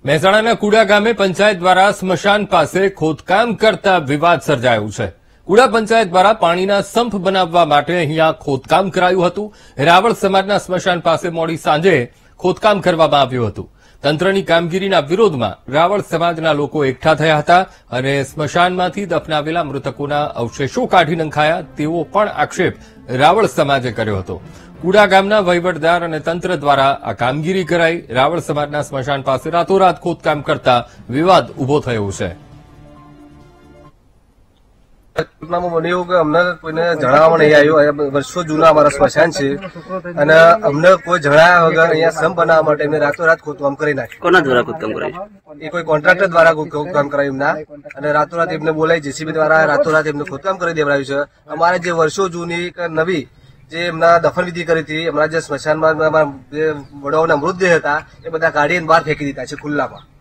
મહેસાણાના કુડા ગામે પંચાયત દ્વારા સ્મશાન પાસે ખોદકામ કરતા વિવાદ સર્જાયો છે। કુડા પંચાયત દ્વારા પાણીના સંપ બનાવવા માટે અહીંયા ખોદકામ કરાયું હતું। રાવળ સમાજના સ્મશાન પાસે મોડી સાંજે ખોદકામ કરવામાં આવ્યું હતું। તંત્રની કામગીરીના વિરોધમાં રાવળ સમાજના લોકો એકઠા થયા હતા અને સ્મશાનમાંથી દફનાવેલા મૃતકોના અવશેષો કાઢી નંખાયા તેવો પણ આક્ષેપ રાવળ સમાજે કર્યો હતો। કુડા ગામના વહીવટદાર અને તંત્ર દ્વારા આ કામગીરી કરાઈ। રાવળ સમાજના સ્મશાન પાસે રાતોરાત ખોદકામ કરતા વિવાદ ઉભો થયો છે। મને એવું કે અમને કોઈને જણાવવામાં નહીં આવ્યું। વર્ષો જૂના અમારા સ્મશાન છે અને અમને કોઈ જણાવ્યા વગર અહીંયા સંપ બનાવવા માટે એમને રાતોરાત ખોદકામ કરી નાખ્યું। કોના દ્વારા ખોદકામ કરાયું? એ કોઈ કોન્ટ્રાક્ટર દ્વારા ખોદકામ કરાયું એમના, અને રાતોરાત એમને બોલાવી જેસીબી દ્વારા રાતોરાત એમને ખોદકામ કરી દેવડાવ્યું છે। અમારે જે વર્ષો જૂની કે નવી જે એમના દફન વિધિ કરી હતી, એમના જે સ્મશાનમાં જે વડાઓના મૃતદેહ હતા એ બધા કાઢીને બહાર ફેંકી દીધા છે ખુલ્લામાં।